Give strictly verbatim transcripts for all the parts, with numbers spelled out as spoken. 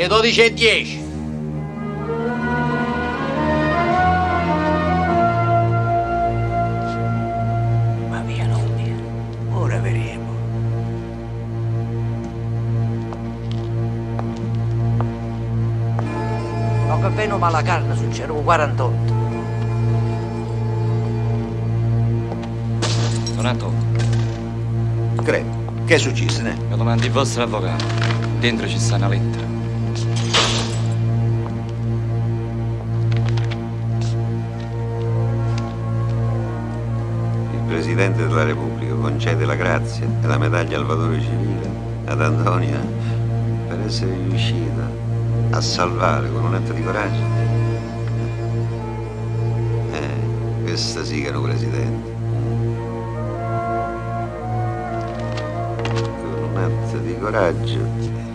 Le dodici e dieci. Ma via, non via. Ora vedremo. No, che bene o mala carne succede con quarantotto. Donato. Credo. Che è successo, ne? Mi domandi il vostro avvocato. Dentro ci sta una lettera. Il Presidente della Repubblica concede la grazia e la medaglia al valore civile ad Antonia per essere riuscita a salvare con un atto di coraggio. Eh, questa sì che è un Presidente. Con un atto di coraggio.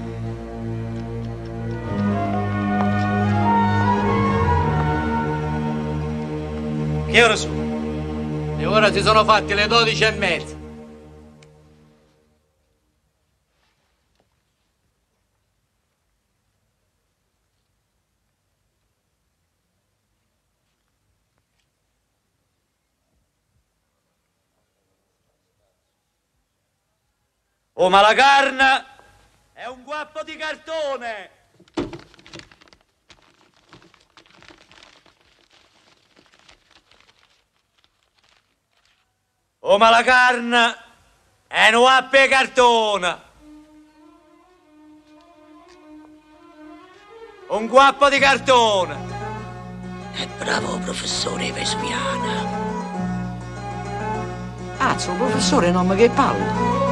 Che ore sono? E ora si sono fatti le dodici e mezza. Oh, ma la carne è un guappo di cartone! Oh, ma la carne è un guappo di cartone! Un guappo di cartone! È bravo professore Vesuviana. Azzo, professore, non mi che palle.